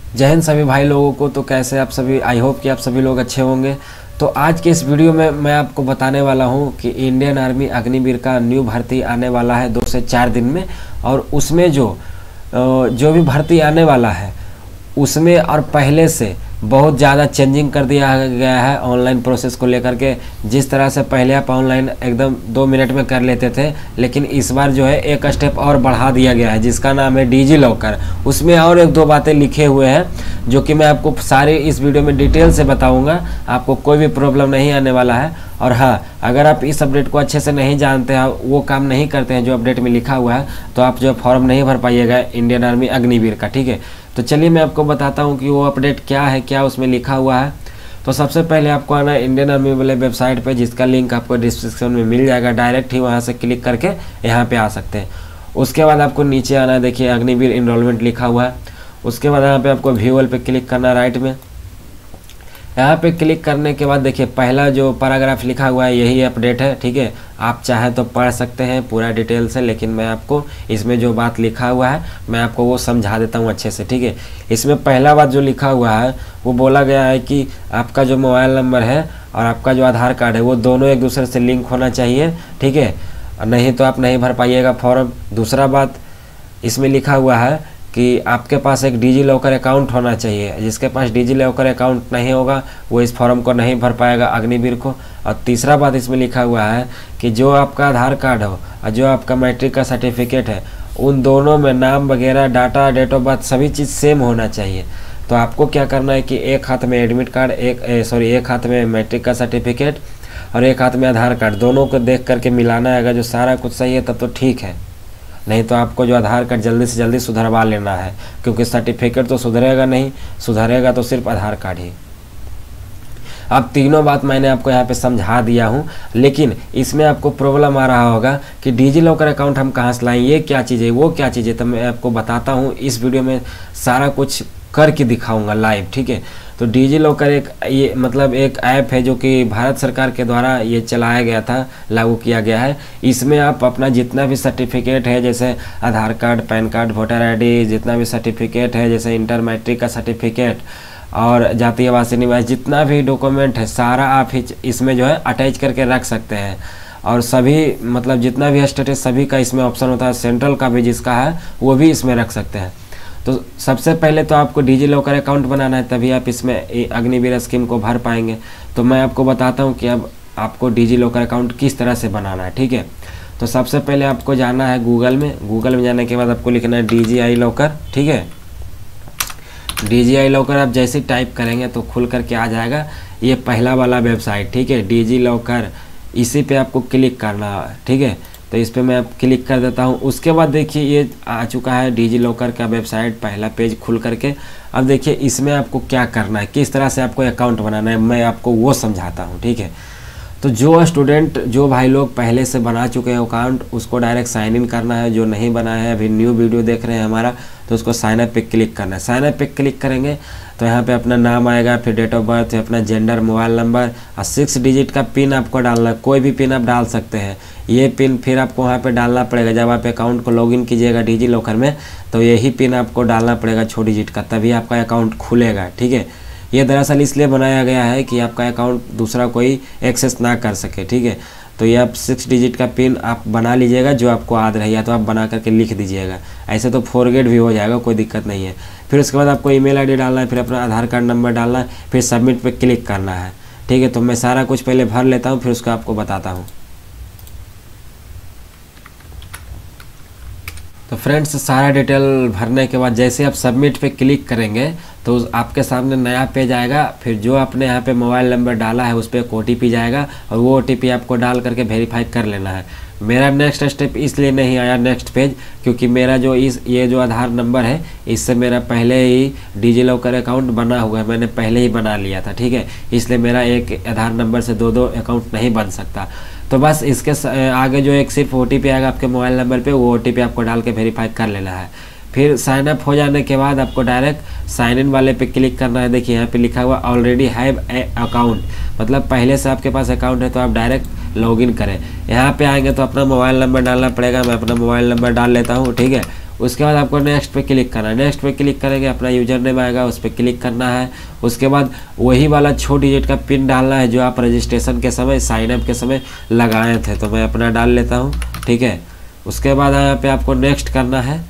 जय हिंद सभी भाई लोगों को। तो कैसे आप सभी, आई होप कि आप सभी लोग अच्छे होंगे। तो आज के इस वीडियो में मैं आपको बताने वाला हूं कि इंडियन आर्मी अग्निवीर का न्यू भर्ती आने वाला है 2 से 4 दिन में, और उसमें जो भी भर्ती आने वाला है उसमें और पहले से बहुत ज़्यादा चेंजिंग कर दिया गया है ऑनलाइन प्रोसेस को लेकर के। जिस तरह से पहले आप ऑनलाइन एकदम 2 मिनट में कर लेते थे, लेकिन इस बार जो है एक स्टेप और बढ़ा दिया गया है जिसका नाम है डिजी लॉकर। उसमें और 1-2 बातें लिखे हुए हैं जो कि मैं आपको सारी इस वीडियो में डिटेल से बताऊंगा। आपको कोई भी प्रॉब्लम नहीं आने वाला है। और हाँ, अगर आप इस अपडेट को अच्छे से नहीं जानते हैं, वो काम नहीं करते हैं जो अपडेट में लिखा हुआ है, तो आप जो फॉर्म नहीं भर पाइएगा इंडियन आर्मी अग्निवीर का। ठीक है, तो चलिए मैं आपको बताता हूँ कि वो अपडेट क्या है, क्या उसमें लिखा हुआ है। तो सबसे पहले आपको आना है इंडियन आर्मी वाले वेबसाइट पे, जिसका लिंक आपको डिस्क्रिप्शन में मिल जाएगा। डायरेक्ट ही वहाँ से क्लिक करके यहाँ पे आ सकते हैं। उसके बाद आपको नीचे आना है, देखिए अग्निवीर इनरोलमेंट लिखा हुआ है। उसके बाद यहाँ पे आपको व्यूअल पे क्लिक करना है राइट में। यहाँ पे क्लिक करने के बाद देखिए पहला जो पैराग्राफ लिखा हुआ है यही अपडेट है। ठीक है, आप चाहे तो पढ़ सकते हैं पूरा डिटेल से, लेकिन मैं आपको इसमें जो बात लिखा हुआ है मैं आपको वो समझा देता हूँ अच्छे से। ठीक है, इसमें पहला बात जो लिखा हुआ है वो बोला गया है कि आपका जो मोबाइल नंबर है और आपका जो आधार कार्ड है वो दोनों एक दूसरे से लिंक होना चाहिए। ठीक है, नहीं तो आप नहीं भर पाइएगा फॉर्म। दूसरा बात इसमें लिखा हुआ है कि आपके पास एक डिजी लॉकर अकाउंट होना चाहिए। जिसके पास डिजी लॉकर अकाउंट नहीं होगा वो इस फॉर्म को नहीं भर पाएगा अग्निवीर को। और तीसरा बात इसमें लिखा हुआ है कि जो आपका आधार कार्ड हो और जो आपका मैट्रिक का सर्टिफिकेट है, उन दोनों में नाम वगैरह, डाटा, डेट ऑफ बर्थ सभी चीज़ सेम होना चाहिए। तो आपको क्या करना है कि एक हाथ में एडमिट कार्ड, एक हाथ में मैट्रिक का सर्टिफिकेट और एक हाथ में आधार कार्ड, दोनों को देख करके मिलाना है। अगर जो सारा कुछ सही है तब तो ठीक है, नहीं तो आपको जो आधार कार्ड जल्दी से जल्दी सुधरवा लेना है, क्योंकि सर्टिफिकेट तो सुधरेगा नहीं, सुधरेगा तो सिर्फ आधार कार्ड ही। अब तीनों बात मैंने आपको यहाँ पे समझा दिया हूँ, लेकिन इसमें आपको प्रॉब्लम आ रहा होगा कि डिजी लॉकर अकाउंट हम कहाँ से लाएं, ये क्या चीज़ है, वो क्या चीज़ है। तो मैं आपको बताता हूँ, इस वीडियो में सारा कुछ करके दिखाऊंगा लाइव। ठीक है, तो डिजी लॉकर एक ऐप है जो कि भारत सरकार के द्वारा ये चलाया गया था, लागू किया गया है। इसमें आप अपना जितना भी सर्टिफिकेट है, जैसे Aadhaar card, PAN card, voter ID, जितना भी सर्टिफिकेट है, जैसे इंटर मैट्रिक का सर्टिफिकेट और जातीय आवासीय निवास, जितना भी डॉक्यूमेंट है सारा आप इसमें जो है अटैच करके रख सकते हैं। और सभी जितना भी स्टेटस सभी का इसमें ऑप्शन होता है, सेंट्रल का भी जिसका है वो भी इसमें रख सकते हैं। तो सबसे पहले तो आपको डिजी लॉकर अकाउंट बनाना है, तभी आप इसमें अग्निवीर स्कीम को भर पाएंगे। तो मैं आपको बताता हूँ कि अब आपको डिजी लॉकर अकाउंट किस तरह से बनाना है। ठीक है, तो सबसे पहले आपको जाना है गूगल में जाने के बाद आपको लिखना है DGI लॉकर। ठीक है, DGI लॉकर आप जैसे ही टाइप करेंगे तो खुल करके आ जाएगा ये पहला वाला वेबसाइट। ठीक है, डिजी लॉकर, इसी पे आपको क्लिक करना है। ठीक है, तो इस पर मैं अब क्लिक कर देता हूँ। उसके बाद देखिए ये आ चुका है डिजी लॉकर का वेबसाइट, पहला पेज खुल करके। अब देखिए इसमें आपको क्या करना है, किस तरह से आपको अकाउंट बनाना है, मैं आपको वो समझाता हूँ। ठीक है, तो जो स्टूडेंट, जो भाई लोग पहले से बना चुके हैं अकाउंट, उसको डायरेक्ट साइन इन करना है। जो नहीं बनाया है, अभी न्यू वीडियो देख रहे हैं हमारा, तो उसको साइन अप पे क्लिक करना है। साइन अप पे क्लिक करेंगे तो यहाँ पे अपना नाम आएगा, फिर डेट ऑफ बर्थ, अपना जेंडर, मोबाइल नंबर और 6 डिजिट का पिन आपको डालना है। कोई भी पिन आप डाल सकते हैं। ये पिन फिर आपको वहाँ पे डालना पड़ेगा। जब आप अकाउंट को लॉगिन कीजिएगा डिजी लॉकर में, तो यही पिन आपको डालना पड़ेगा 6 डिजिट का, तभी आपका अकाउंट खुलेगा। ठीक है, ये दरअसल इसलिए बनाया गया है कि आपका अकाउंट दूसरा कोई एक्सेस ना कर सके। ठीक है, तो ये आप 6 डिजिट का पिन आप बना लीजिएगा, जो आपको याद रहे, या तो आप बना करके लिख दीजिएगा, ऐसे तो फॉरगेट भी हो जाएगा, कोई दिक्कत नहीं है। फिर उसके बाद आपको ईमेल आईडी डालना है, फिर अपना आधार कार्ड नंबर डालना है, फिर सबमिट पे क्लिक करना है। ठीक है, तो मैं सारा कुछ पहले भर लेता हूँ, फिर उसको आपको बताता हूँ। तो फ्रेंड्स, सारा डिटेल भरने के बाद जैसे आप सबमिट पे क्लिक करेंगे तो आपके सामने नया पेज आएगा। फिर जो आपने यहाँ पे मोबाइल नंबर डाला है उस पर एक OTP जाएगा, और वो OTP आपको डाल करके वेरीफाई कर लेना है। मेरा नेक्स्ट स्टेप इसलिए नहीं आया नेक्स्ट पेज, क्योंकि मेरा जो ये जो आधार नंबर है, इससे मेरा पहले ही डिजी लॉकर अकाउंट बना हुआ है, मैंने पहले ही बना लिया था। ठीक है, इसलिए मेरा एक आधार नंबर से 2 अकाउंट नहीं बन सकता। तो बस इसके आगे जो एक सिर्फ OTP आएगा आपके मोबाइल नंबर पे, वो OTP आपको डाल के वेरीफाई कर लेना है। फिर साइन अप हो जाने के बाद आपको डायरेक्ट साइन इन वाले पे क्लिक करना है। देखिए यहाँ पे लिखा हुआ ऑलरेडी हैव ए अकाउंट, मतलब पहले से आपके पास अकाउंट है तो आप डायरेक्ट लॉगिन करें। यहाँ पे आएंगे तो अपना मोबाइल नंबर डालना पड़ेगा। मैं अपना मोबाइल नंबर डाल लेता हूँ। ठीक है, उसके बाद आपको नेक्स्ट पे क्लिक करना है। नेक्स्ट पे क्लिक करेंगे, अपना यूजर नेम आएगा, उस पर क्लिक करना है। उसके बाद वही वाला 6 डिजिट का पिन डालना है जो आप रजिस्ट्रेशन के समय, साइन अप के समय लगाए थे। तो मैं अपना डाल लेता हूँ, ठीक है। उसके बाद यहाँ पे आपको नेक्स्ट करना है।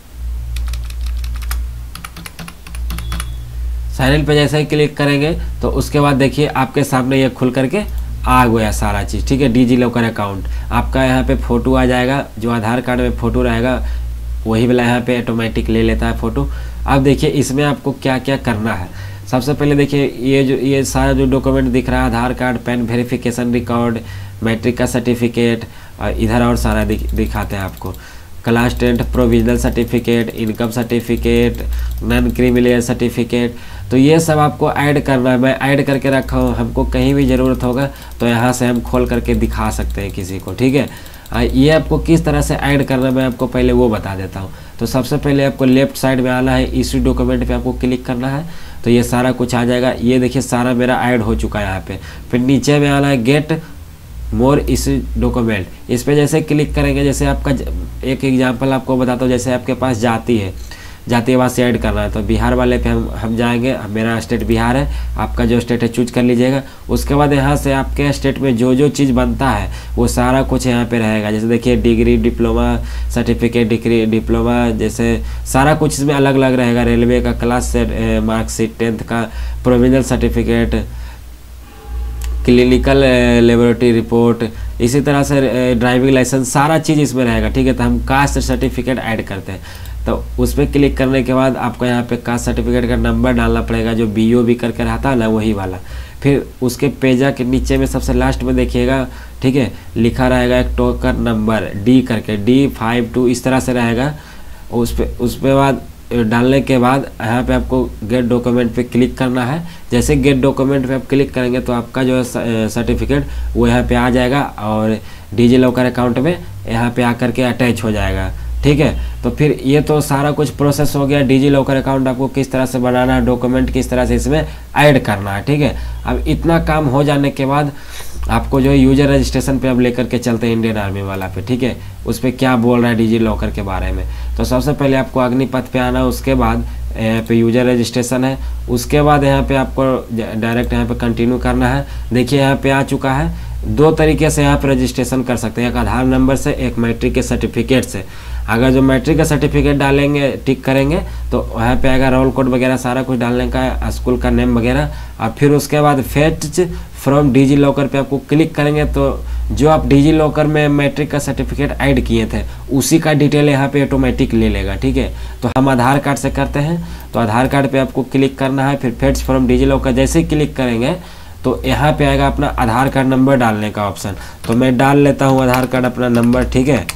साइन इन पे जैसे ही क्लिक करेंगे तो उसके बाद देखिए आपके सामने ये खुल करके आ गया सारा चीज़, ठीक है। डिजी लॉकर अकाउंट आपका यहाँ पे फ़ोटो आ जाएगा, जो आधार कार्ड में फ़ोटो रहेगा वही वाला यहाँ पे ऑटोमेटिक ले लेता है फ़ोटो। अब देखिए इसमें आपको क्या क्या करना है। सबसे पहले देखिए ये सारा जो डॉक्यूमेंट दिख रहा है, Aadhaar card, PAN verification record, matric का सर्टिफिकेट, और इधर और सारा दिखाते हैं आपको। Class 10 provisional certificate, income certificate, non criminal certificate, तो ये सब आपको ऐड करना है। मैं ऐड करके रखा हूँ, हमको कहीं भी ज़रूरत होगा तो यहाँ से हम खोल करके दिखा सकते हैं किसी को, ठीक है। ये आपको किस तरह से ऐड करना मैं आपको पहले वो बता देता हूँ। तो सबसे पहले आपको लेफ्ट साइड में आना है, इसी डॉक्यूमेंट पे आपको क्लिक करना है, तो ये सारा कुछ आ जाएगा। ये देखिए सारा मेरा ऐड हो चुका है यहाँ पे। फिर नीचे में आना है गेट मोर इस डॉक्यूमेंट, इस पर जैसे क्लिक करेंगे, जैसे आपका एक एग्जांपल आपको बताता हूँ, जैसे आपके पास जाति है, जाति वहाँ से ऐड करना है तो बिहार वाले पे हम जाएंगे। मेरा स्टेट बिहार है, आपका जो स्टेट है चूज कर लीजिएगा। उसके बाद यहाँ से आपके स्टेट में जो जो चीज़ बनता है वो सारा कुछ यहाँ पे रहेगा। जैसे देखिए degree, diploma certificate, degree, diploma, जैसे सारा कुछ इसमें अलग अलग रहेगा। रेलवे का क्लास से मार्कशीट, 10th का provisional certificate, clinical laboratory report, इसी तरह से ड्राइविंग लाइसेंस, सारा चीज़ इसमें रहेगा, ठीक है। तो हम कास्ट सर्टिफिकेट ऐड करते हैं, तो उस पर क्लिक करने के बाद आपको यहाँ पे कास्ट सर्टिफिकेट का नंबर डालना पड़ेगा, जो BOB करके रहता है ना वही वाला। फिर उसके पेजा के नीचे में सबसे लास्ट में देखिएगा, ठीक है, लिखा रहेगा एक टोकन नंबर D करके, D52 इस तरह से रहेगा। उस पर बाद डालने के बाद यहाँ पे आपको गेट डॉक्यूमेंट पे क्लिक करना है। जैसे गेट डॉक्यूमेंट पे आप क्लिक करेंगे तो आपका जो है सर्टिफिकेट वो यहाँ पे आ जाएगा और डिजी लॉकर अकाउंट में यहाँ पे आकर के अटैच हो जाएगा, ठीक है। तो फिर ये तो सारा कुछ प्रोसेस हो गया। डिजी लॉकर अकाउंट आपको किस तरह से बनाना है, डॉक्यूमेंट किस तरह से इसमें ऐड करना है, ठीक है। अब इतना काम हो जाने के बाद आपको जो है यूजर रजिस्ट्रेशन पे अब लेकर के चलते हैं इंडियन आर्मी वाला पे, ठीक है। उस पर क्या बोल रहा है डिजी लॉकर के बारे में। तो सबसे पहले आपको अग्निपथ पे आना है, उसके बाद यहाँ पे यूजर रजिस्ट्रेशन है, उसके बाद यहाँ पे आपको डायरेक्ट यहाँ पे कंटिन्यू करना है। देखिए यहाँ पे आ चुका है। 2 तरीके से यहाँ पे रजिस्ट्रेशन कर सकते हैं, एक आधार नंबर से, एक मैट्रिक के सर्टिफिकेट से। अगर जो मैट्रिक का सर्टिफिकेट डालेंगे, टिक करेंगे तो वहाँ पे आएगा रोल कोड वगैरह सारा कुछ डालने का, स्कूल का नेम वगैरह। और फिर उसके बाद फेच फ्रॉम डिजी लॉकर पे आपको क्लिक करेंगे तो जो आप डिजी लॉकर में मैट्रिक का सर्टिफिकेट ऐड किए थे उसी का डिटेल यहाँ पे ऑटोमेटिक ले लेगा, ठीक है। तो हम आधार कार्ड से करते हैं, तो आधार कार्ड पे आपको क्लिक करना है। फिर फेच फ्रॉम डिजी लॉकर जैसे ही क्लिक करेंगे तो यहाँ पे आएगा अपना आधार कार्ड नंबर डालने का ऑप्शन। तो मैं डाल लेता हूँ आधार कार्ड अपना नंबर, ठीक है।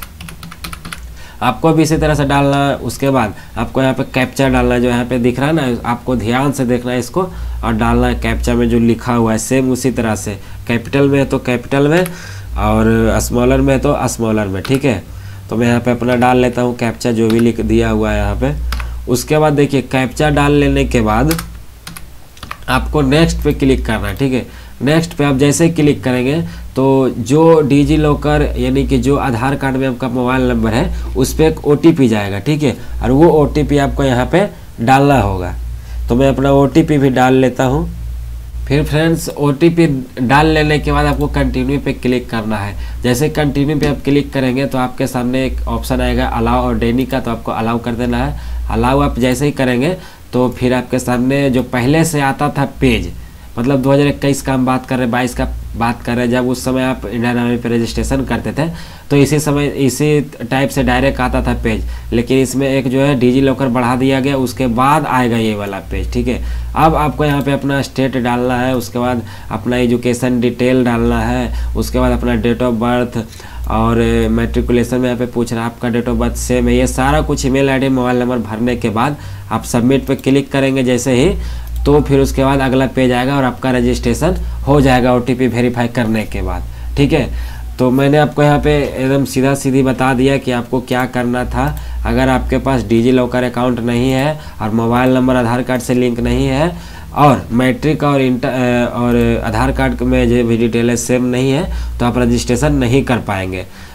आपको भी इसी तरह से डालना है। उसके बाद आपको यहाँ पे कैप्चा डालना है, जो यहाँ पे दिख रहा है ना, आपको ध्यान से देखना है इसको और डालना है। कैप्चा में जो लिखा हुआ है सेम उसी तरह से, कैपिटल में है तो कैपिटल में और स्मॉलर में है तो स्मॉलर में, ठीक है। तो मैं यहाँ पे अपना डाल लेता हूँ कैप्चा जो भी लिख दिया हुआ है यहाँ पे। उसके बाद देखिए कैप्चा डाल लेने के बाद आपको नेक्स्ट पे क्लिक करना है, ठीक है। नेक्स्ट पे आप जैसे ही क्लिक करेंगे तो जो डिजी लॉकर यानी कि जो आधार कार्ड में आपका मोबाइल नंबर है उस पर एक OTP जाएगा, ठीक है। और वो OTP आपको यहाँ पे डालना होगा। तो मैं अपना OTP भी डाल लेता हूँ। फिर फ्रेंड्स OTP डाल लेने के बाद आपको कंटिन्यू पे क्लिक करना है। जैसे कंटिन्यू पे आप क्लिक करेंगे तो आपके सामने एक ऑप्शन आएगा अलाउ और डेनी का, तो आपको अलाउ कर देना है। अलाउ आप जैसे ही करेंगे तो फिर आपके सामने जो पहले से आता था पेज, मतलब 2021 का हम बात कर रहे हैं, 22 का बात कर रहे हैं, जब उस समय आप इंडियन आर्मी पे रजिस्ट्रेशन करते थे तो इसी समय इसी टाइप से डायरेक्ट आता था पेज। लेकिन इसमें एक जो है डिजी लॉकर बढ़ा दिया गया, उसके बाद आएगा ये वाला पेज, ठीक है। अब आपको यहाँ पे अपना स्टेट डालना है, उसके बाद अपना एजुकेशन डिटेल डालना है, उसके बाद अपना डेट ऑफ बर्थ और मैट्रिकुलेशन में यहाँ पे पूछ रहा है आपका डेट ऑफ बर्थ सेम है। ये सारा कुछ ईमेल आईडी मोबाइल नंबर भरने के बाद आप सबमिट पे क्लिक करेंगे जैसे ही, तो फिर उसके बाद अगला पेज आएगा और आपका रजिस्ट्रेशन हो जाएगा OTP वेरीफाई करने के बाद, ठीक है। तो मैंने आपको यहाँ पे एकदम सीधा सीधी बता दिया कि आपको क्या करना था। अगर आपके पास डिजी लॉकर अकाउंट नहीं है और मोबाइल नंबर आधार कार्ड से लिंक नहीं है और मैट्रिक और आधार कार्ड में जो भी डिटेल है सेम नहीं है तो आप रजिस्ट्रेशन नहीं कर पाएंगे।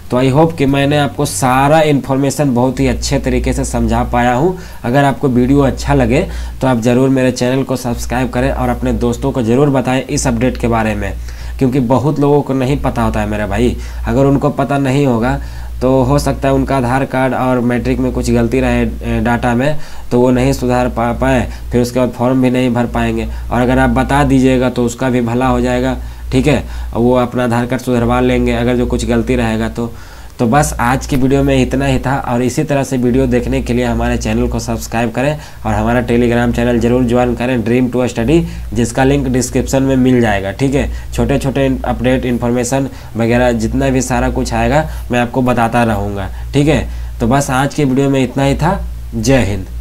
तो आई होप कि मैंने आपको सारा इन्फॉर्मेशन बहुत ही अच्छे तरीके से समझा पाया हूँ। अगर आपको वीडियो अच्छा लगे तो आप ज़रूर मेरे चैनल को सब्सक्राइब करें और अपने दोस्तों को ज़रूर बताएं इस अपडेट के बारे में, क्योंकि बहुत लोगों को नहीं पता होता है मेरे भाई। अगर उनको पता नहीं होगा तो हो सकता है उनका आधार कार्ड और मैट्रिक में कुछ गलती रहे डाटा में, तो वो नहीं सुधार पाए, फिर उसके बाद फॉर्म भी नहीं भर पाएंगे। और अगर आप बता दीजिएगा तो उसका भी भला हो जाएगा, ठीक है, और वो अपना आधार कार्ड सुधरवा लेंगे अगर जो कुछ गलती रहेगा तो बस आज की वीडियो में इतना ही था। और इसी तरह से वीडियो देखने के लिए हमारे चैनल को सब्सक्राइब करें और हमारा टेलीग्राम चैनल जरूर ज्वाइन करें, ड्रीम टू स्टडी, जिसका लिंक डिस्क्रिप्शन में मिल जाएगा, ठीक है। छोटे छोटे अपडेट इन्फॉर्मेशन वगैरह जितना भी सारा कुछ आएगा मैं आपको बताता रहूँगा, ठीक है। तो बस आज की वीडियो में इतना ही था। जय हिंद।